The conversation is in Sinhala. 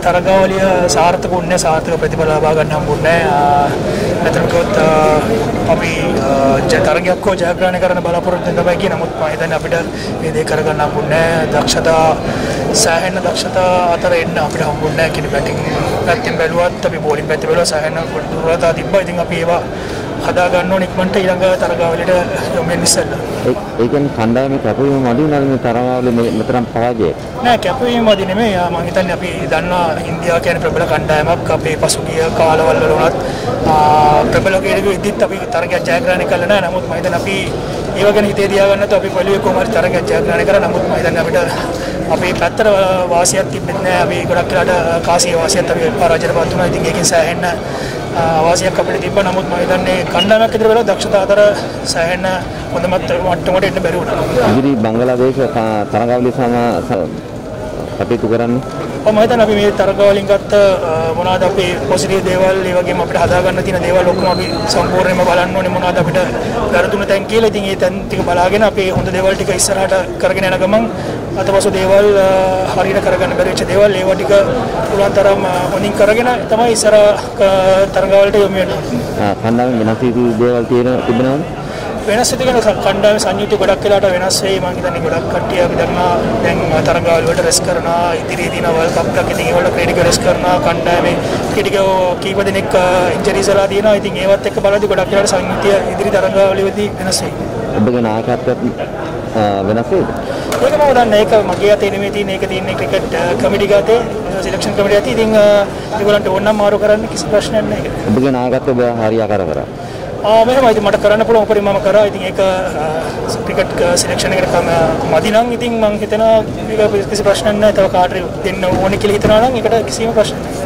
තරගාවලිය සාර්ථක වුණේ සාර්ථක ප්‍රතිඵල ලබා ගන්න හම්බුන්නේ නැත්නම් අපි තරගයක් හෝ ජයග්‍රහණය කරන්න බලාපොරොත්තු වෙන තමයි කියන නමුත් මම හිතන්නේ අපිට මේ දේ කරගන්න හම්බුන්නේ දක්ෂතා සෑහෙන දක්ෂතා අතර එන්න අපිට හම්බුන්නේ කියන බැටිං පැත්තෙන් බැලුවත් අපි බෝලිං පැත්තෙන් බැලුවා සෑහෙන දුරතා තිබ්බා. ඉතින් අපි ඒවා හදා ගන්න ඕන ඉක්මනට ඊළඟ තරගාවලියට යොමු වෙන්න ඉස්සෙල්ලා. ඒ කියන්නේ කණ්ඩායමේ කැපවීම මදි වුණාද මේ තරගාවලියේ මෙතරම් පරාජයක්? නෑ කැපවීම මදි නෙමෙයි. මම හිතන්නේ අපි දන්නවා ඉන්දියාව කියන්නේ ප්‍රබල කණ්ඩායමක්. අපේ පසුගිය කාලවල වලත් ප්‍රබල කීරකෙ ඉදිත් අපි තරගයක් ජයග්‍රහණය කළා නෑ. නමුත් මම හිතන්නේ අපි ඒව ගැන හිතේ තියාගන්න නැතුව අපි පොළවේ කොහොම හරි තරගයක් ජයග්‍රහණය කරා. නමුත් මම හිතන්නේ අපිට අපේ පැත්තට වාසියක් තිබෙන්නේ නැහැ. අපි ගොඩක් වෙලාට කාසිය වාසියක් අපි පරාජයටපත් වුණා. ඉතින් ඒකෙන් සෑහෙන වාසියක් අපිට තිබ්බා. නමුත් මම හිතන්නේ කණ්ඩායමක් ඉදිරිය වෙලා දක්ෂතා අතර සෑහෙන හොඳ මට්ටමකට එන්න බැරි වුණා. ඉදිරි බංගලාදේශ තරගාවලිය කටයුතු කරන්නේ මම හිතන්නේ අපි මේ තරගාවලින් ගත්ත මොනවාද අපේ පොසිටිව් දේවල් ඒ වගේම අපිට හදා ගන්න තියෙන දේවල් ඔක්කොම අපි සම්පූර්ණයෙන්ම බලන්න ඕනේ මොනවාද අපිට වැරදුන තැන් කියලා. ඉතින් ඒ තැන් ටික බලාගෙන අපි හොඳ දේවල් ටික ඉස්සරහට කරගෙන යන ගමන් අතපසු දේවල් හරියට කරගන්න බැරි වෙච්ච දේවල් ඒවා ටික පුළුවන් තරම් හොඳින් කරගෙන තමයි ඉස්සර තරගාවලට යොමු වෙන්නේ. කණ්ඩායම වෙනස් වූ දේවල් තිබෙනවද? වෙනස් වෙන කණ්ඩායම සංයුක්ත ගොඩක් වෙලාට වෙනස් වෙයි. මම හිතන්නේ ගොඩක් කට්ටිය අපි දන්නවා දැන් තරගාවල වලට රෙස් කරනවා. ඉදිරියේ දින වර්ල්ඩ් කප් එකක් ඉතින් ඒවල ක්‍රීඩක රෙස් කරනවා. කණ්ඩායමේ ක්‍රීඩකයෝ කීප දෙනෙක් ඉන්ජරිස් වලා තියෙනවා. ඉතින් ඒවත් එක්ක බලද්දී ගොඩක් වෙලාට සංයුක්ත ඉදිරි තරගාවලවලදී වෙනස් වෙයි. ඔබගේ නායකත්වය වෙනස් වෙයිද? ඒක මම දන්නේ ඒක මගේ අතේ නෙමෙයි තියෙන්නේ. ඒක තියෙන්නේ ක්‍රිකට් කමිටි ගාතේ සිලෙක්ෂන් කමිටි අතේ. ඉතින් ඒගොල්ලන්ට ඕන නම් මාරු කරන්න කිසි ප්‍රශ්නයක් නැහැ. ඔබගේ නායකත්වය ඔබ හරියාකාර කරා. මෙහෙම ඉතින් මට කරන්න පුළුවන් උපරිම මම කරා. ඉතින් ඒක ක්‍රිකට් සිලෙක්ෂන් එකට මදි නම් ඉතින් මම හිතනවා ඒක කිසි ප්‍රශ්නයක් නැහැ. තව කාටරි දෙන්න ඕනේ කියලා හිතනවා නම් ඒකට කිසිම ප්‍රශ්නයක් නැහැ.